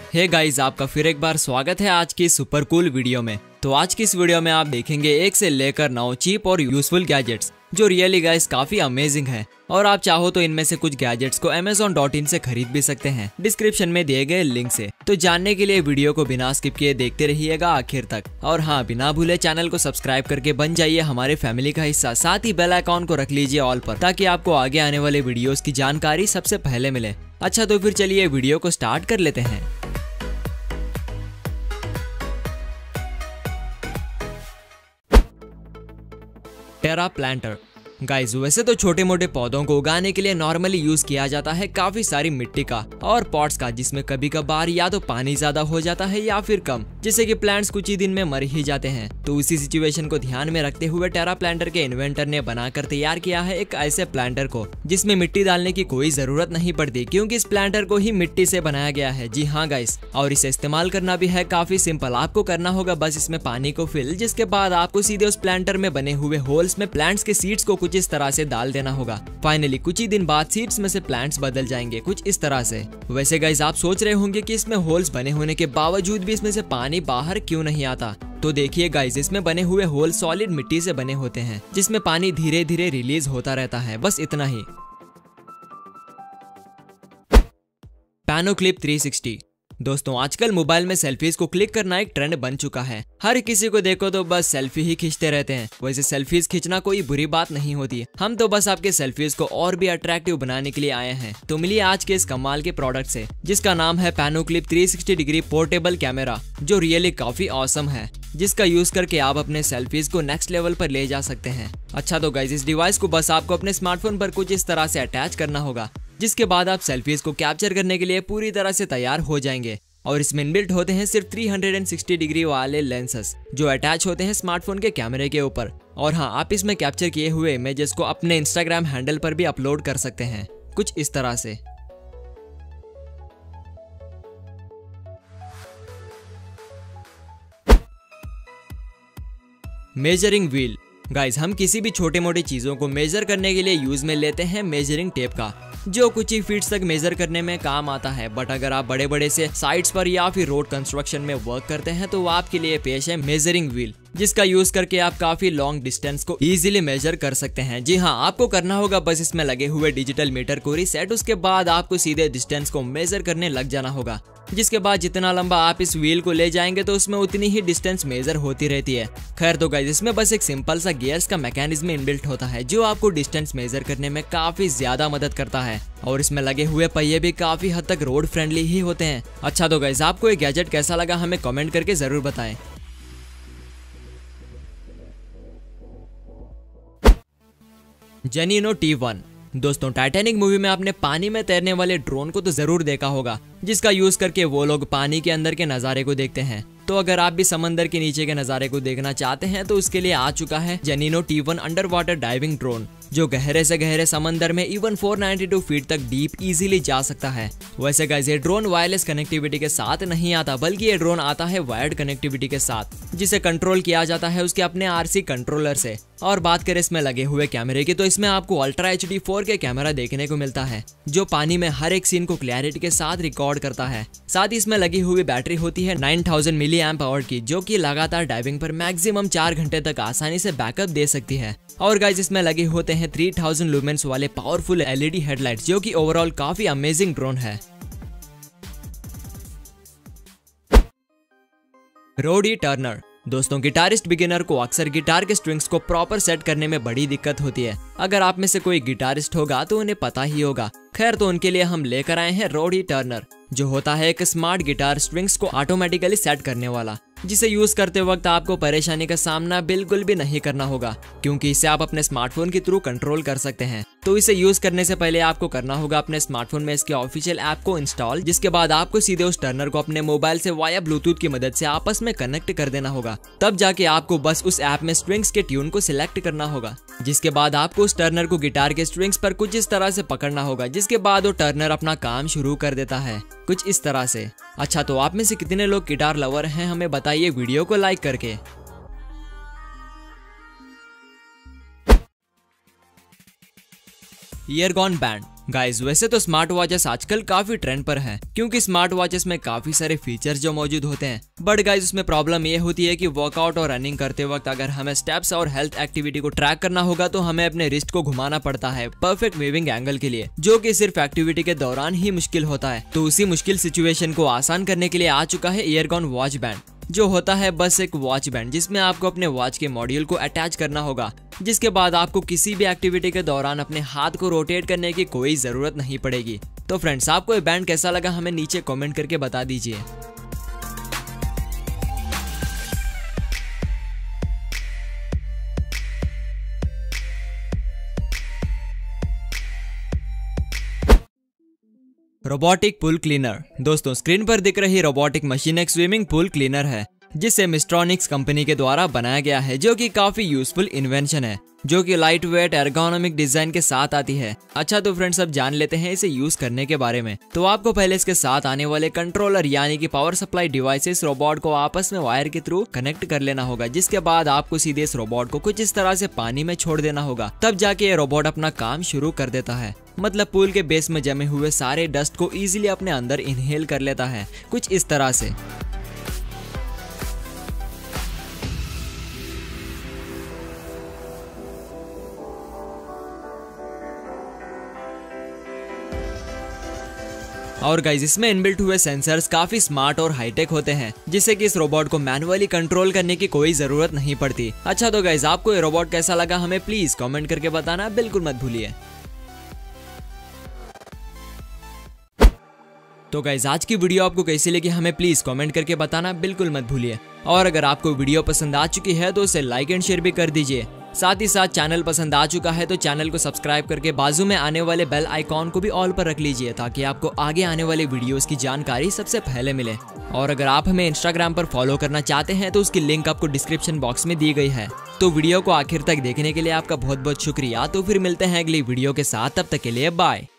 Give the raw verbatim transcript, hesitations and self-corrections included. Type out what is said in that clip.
Hey guys, आपका फिर एक बार स्वागत है आज की सुपर कूल वीडियो में। तो आज की इस वीडियो में आप देखेंगे एक से लेकर नौ चीप और यूजफुल गैजेट्स जो रियली गाइस काफी अमेजिंग है और आप चाहो तो इनमें से कुछ गैजेट्स को अमेज़न डॉट इन से खरीद भी सकते हैं डिस्क्रिप्शन में दिए गए लिंक से। तो जानने के लिए वीडियो को बिना स्किप किए देखते रहिएगा आखिर तक। और हाँ, बिना भूले चैनल को सब्सक्राइब करके बन जाइए हमारे फैमिली का हिस्सा। साथ ही बेल आइकॉन को रख लीजिए ऑल पर, ताकि आपको आगे आने वाले वीडियोस की जानकारी सबसे पहले मिले। अच्छा, तो फिर चलिए वीडियो को स्टार्ट कर लेते हैं। टेरा प्लांटर गाइस, वैसे तो छोटे मोटे पौधों को उगाने के लिए नॉर्मली यूज किया जाता है काफी सारी मिट्टी का और पॉट्स का, जिसमें कभी कभार या तो पानी ज्यादा हो जाता है या फिर कम, जिससे कि प्लांट्स कुछ ही दिन में मर ही जाते हैं। तो उसी सिचुएशन को ध्यान में रखते हुए टेरा प्लांटर के इन्वेंटर ने बनाकर तैयार किया है एक ऐसे प्लांटर को जिसमें मिट्टी डालने की कोई जरूरत नहीं पड़ती, क्योंकि इस प्लांटर को ही मिट्टी से बनाया गया है। जी हाँ गाइस, और इसे इस्तेमाल करना भी है काफी सिंपल। आपको करना होगा बस इसमें पानी को फिल, जिसके बाद आपको सीधे उस प्लांटर में बने हुए होल्स में प्लांट्स के सीड्स को कुछ इस तरह से डाल देना होगा। फाइनली कुछ ही दिन बाद सीड्स में से प्लांट्स बदल जाएंगे कुछ इस तरह से। वैसे गाइस, आप सोच रहे होंगे कि इसमें होल्स बने होने के बावजूद भी इसमें से पानी बाहर क्यों नहीं आता। तो देखिए गाइस, इसमें बने हुए होल सॉलिड मिट्टी से बने होते हैं, जिसमें पानी धीरे धीरे रिलीज होता रहता है, बस इतना ही। पैनोक्लिप थ्री सिक्सटी दोस्तों, आजकल मोबाइल में सेल्फीज को क्लिक करना एक ट्रेंड बन चुका है। हर किसी को देखो तो बस सेल्फी ही खींचते रहते हैं। वैसे सेल्फीज खींचना कोई बुरी बात नहीं होती, हम तो बस आपके सेल्फीज को और भी अट्रैक्टिव बनाने के लिए आए हैं। तो मिलिए आज के इस कमाल के प्रोडक्ट से, जिसका नाम है Panoclip three sixty degree portable camera, जो रियली काफी ऑसम है, जिसका यूज करके आप अपने सेल्फीज को नेक्स्ट लेवल पर ले जा सकते हैं। अच्छा, तो गाइस, इस डिवाइस को बस आपको अपने स्मार्टफोन पर कुछ इस तरह से अटैच करना होगा, जिसके बाद आप सेल्फीज को कैप्चर करने के लिए पूरी तरह से तैयार हो जाएंगे। और इसमें इनबिल्ट होते हैं सिर्फ तीन सौ साठ डिग्री वाले लेंसेस जो अटैच होते हैं स्मार्टफोन के कैमरे के ऊपर। और हाँ, आप इसमें कैप्चर किए हुए इमेजेस को अपने इंस्टाग्राम हैंडल पर भी अपलोड कर सकते हैं कुछ इस तरह से। मेजरिंग व्हील गाइस, हम किसी भी छोटे मोटे चीजों को मेजर करने के लिए यूज में लेते हैं मेजरिंग टेप का, जो कुछ ही फीट्स तक मेजर करने में काम आता है। बट अगर आप बड़े बड़े से साइट्स पर या फिर रोड कंस्ट्रक्शन में वर्क करते हैं तो आपके लिए पेश है मेजरिंग व्हील, जिसका यूज करके आप काफी लॉन्ग डिस्टेंस को इजीली मेजर कर सकते हैं। जी हाँ, आपको करना होगा बस इसमें लगे हुए डिजिटल मीटर को रीसेट, उसके बाद आपको सीधे डिस्टेंस को मेजर करने लग जाना होगा, जिसके बाद जितना लंबा आप इस व्हील को ले जाएंगे तो उसमें उतनी ही डिस्टेंस मेजर होती रहती है। खैर, तो गाइस, इसमें बस एक सिंपल सा गियर्स का मैकेनिज्म इनबिल्ट होता है, जो आपको डिस्टेंस मेजर करने में काफी ज्यादा मदद करता है। और इसमें लगे हुए पहिए भी काफी हद तक रोड फ्रेंडली ही होते हैं। अच्छा, तो गाइस, आपको ये गैजेट कैसा लगा हमें कमेंट करके जरूर बताएं। जेनिनो टी वन दोस्तों, टाइटैनिक मूवी में आपने पानी में तैरने वाले ड्रोन को तो जरूर देखा होगा, जिसका यूज करके वो लोग पानी के अंदर के नजारे को देखते हैं। तो अगर आप भी समंदर के नीचे के नजारे को देखना चाहते हैं तो उसके लिए आ चुका है Geneinno T one underwater diving drone, जो गहरे से गहरे समंदर में इवन चार सौ बानवे फीट तक डीप इजीली जा सकता है। वैसे गाइस, ये ड्रोन वायरलेस कनेक्टिविटी के साथ नहीं आता, बल्कि ये ड्रोन आता है वायर्ड कनेक्टिविटी के साथ, जिसे कंट्रोल किया जाता है उसके अपने आरसी कंट्रोलर से। और बात करें इसमें लगे हुए कैमरे की, तो इसमें आपको ultra H D four K camera देखने को मिलता है, जो पानी में हर एक सीन को क्लैरिटी के साथ रिकॉर्ड करता है। साथ ही इसमें लगी हुई बैटरी होती है नौ हज़ार मिली एम्प आवर की, जो कि लगातार डाइविंग पर मैक्सिमम चार घंटे तक आसानी से बैकअप दे सकती है। और गाइस, इसमें लगे होते हैं तीन हज़ार लुमेंस वाले पावरफुल एलईडी हेडलाइट्स, जो कि ओवरऑल काफी अमेजिंग ड्रोन है। रोडी टर्नर दोस्तों, गिटारिस्ट बिगिनर को अक्सर गिटार के स्ट्रिंग्स को प्रॉपर सेट करने में बड़ी दिक्कत होती है। अगर आप में से कोई गिटारिस्ट होगा तो उन्हें पता ही होगा। खैर, तो उनके लिए हम लेकर आए हैं रोडी टर्नर, जो होता है एक स्मार्ट गिटार स्ट्रिंग्स को ऑटोमेटिकली सेट करने वाला, जिसे यूज करते वक्त आपको परेशानी का सामना बिल्कुल भी नहीं करना होगा, क्योंकि इसे आप अपने स्मार्टफोन के थ्रू कंट्रोल कर सकते हैं। तो इसे यूज करने से पहले आपको करना होगा अपने स्मार्टफोन में इसके ऑफिशियल ऐप को इंस्टॉल, जिसके बाद आपको सीधे उस टर्नर को अपने मोबाइल से वाया ब्लूटूथ की मदद से आपस में कनेक्ट कर देना होगा। तब जाके आपको बस उस ऐप में स्ट्रिंग्स के ट्यून को सिलेक्ट करना होगा, जिसके बाद आपको उस टर्नर को गिटार के स्ट्रिंग्स पर कुछ इस तरह से पकड़ना होगा, जिसके बाद वो टर्नर अपना काम शुरू कर देता है कुछ इस तरह से। अच्छा, तो आप में से कितने लोग गिटार लवर हैं हमें बताइए वीडियो को लाइक करके। ईयरगॉन बैंड। गाइस वैसे तो स्मार्ट वॉचेस आजकल काफी ट्रेंड पर हैं, क्योंकि स्मार्ट वॉचेस में काफी सारे फीचर्स जो मौजूद होते हैं। बट गाइस उसमें प्रॉब्लम ये होती है कि वर्कआउट और रनिंग करते वक्त अगर हमें स्टेप्स और हेल्थ एक्टिविटी को ट्रैक करना होगा तो हमें अपने रिस्ट को घुमाना पड़ता है परफेक्ट मूविंग एंगल के लिए, जो कि सिर्फ एक्टिविटी के दौरान ही मुश्किल होता है। तो उसी मुश्किल सिचुएशन को आसान करने के लिए आ चुका है ईयरगॉन वॉच बैंड, जो होता है बस एक वॉच बैंड जिसमें आपको अपने वॉच के मॉड्यूल को अटैच करना होगा, जिसके बाद आपको किसी भी एक्टिविटी के दौरान अपने हाथ को रोटेट करने की कोई जरूरत नहीं पड़ेगी। तो फ्रेंड्स, आपको ये बैंड कैसा लगा हमें नीचे कमेंट करके बता दीजिए। Robotic pool cleaner. दोस्तों, स्क्रीन पर दिख रही रोबोटिक मशीन एक स्विमिंग पूल क्लीनर है जिसे मिस्ट्रॉनिक्स कंपनी के द्वारा बनाया गया है, जो कि काफी यूजफुल इन्वेंशन है, जो कि लाइट वेट एर्गोनॉमिक डिजाइन के साथ आती है। अच्छा तो फ्रेंड्स, अब जान लेते हैं इसे यूज करने के बारे में। तो आपको पहले इसके साथ आने वाले कंट्रोलर यानी कि पावर सप्लाई डिवाइसेस रोबोट को आपस में वायर के थ्रू कनेक्ट कर लेना होगा, जिसके बाद आपको सीधे इस रोबोट को कुछ इस तरह से पानी में छोड़ देना होगा। तब जाके ये रोबोट अपना काम शुरू कर देता है। मतलब पूल के बेस में जमे हुए सारे डस्ट को इजीली अपने अंदर इनहेल कर लेता है, कुछ इस तरह से। और गाइस इसमें इनबिल्ट हुए सेंसर्स काफी स्मार्ट और हाईटेक होते हैं, जिससे कि इस रोबोट को मैनुअली कंट्रोल करने की कोई जरूरत नहीं पड़ती। अच्छा तो गाइस, आपको ये रोबोट कैसा लगा हमें प्लीज कमेंट करके बताना बिल्कुल मत भूलिए। तो गाइस आज की वीडियो आपको कैसी लगी हमें प्लीज कमेंट करके बताना बिल्कुल मत भूलिए। और अगर आपको वीडियो पसंद आ चुकी है तो उसे लाइक एंड शेयर भी कर दीजिए। साथ ही साथ चैनल पसंद आ चुका है तो चैनल को सब्सक्राइब करके बाजू में आने वाले बेल आइकॉन को भी ऑल पर रख लीजिए, ताकि आपको आगे आने वाले वीडियोस की जानकारी सबसे पहले मिले। और अगर आप हमें इंस्टाग्राम पर फॉलो करना चाहते हैं तो उसकी लिंक आपको डिस्क्रिप्शन बॉक्स में दी गई है। तो वीडियो को आखिर तक देखने के लिए आपका बहुत बहुत शुक्रिया। तो फिर मिलते हैं अगली वीडियो के साथ, तब तक के लिए बाय।